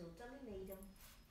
totally them.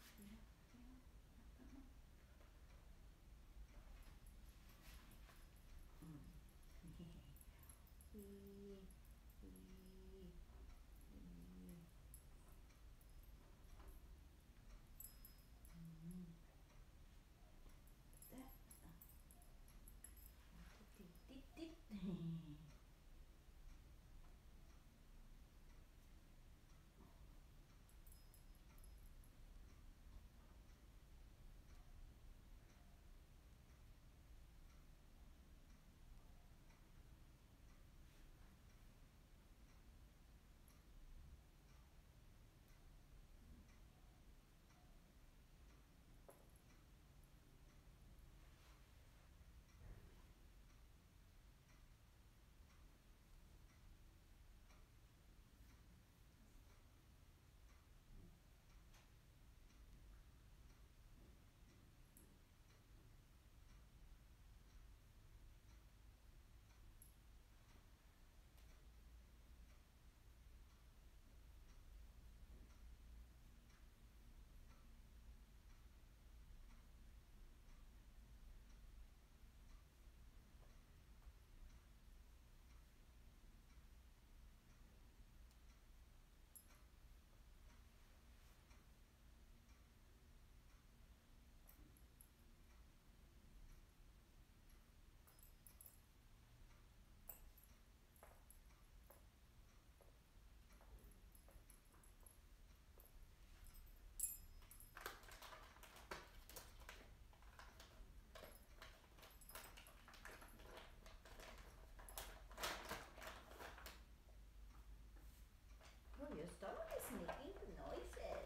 Oh, your stomach is making noises.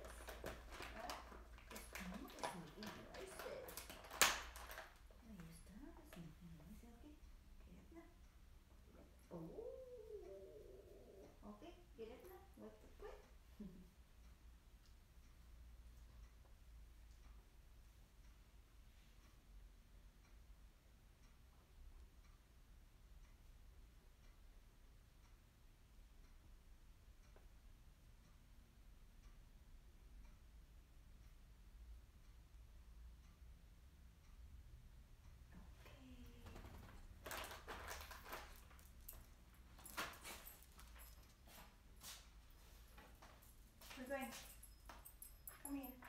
Oh, your stomach is making noises. Oh, your stomach is making noises. Okay, get up now. Oh, okay, get up now. What's the point? We're going. Come here.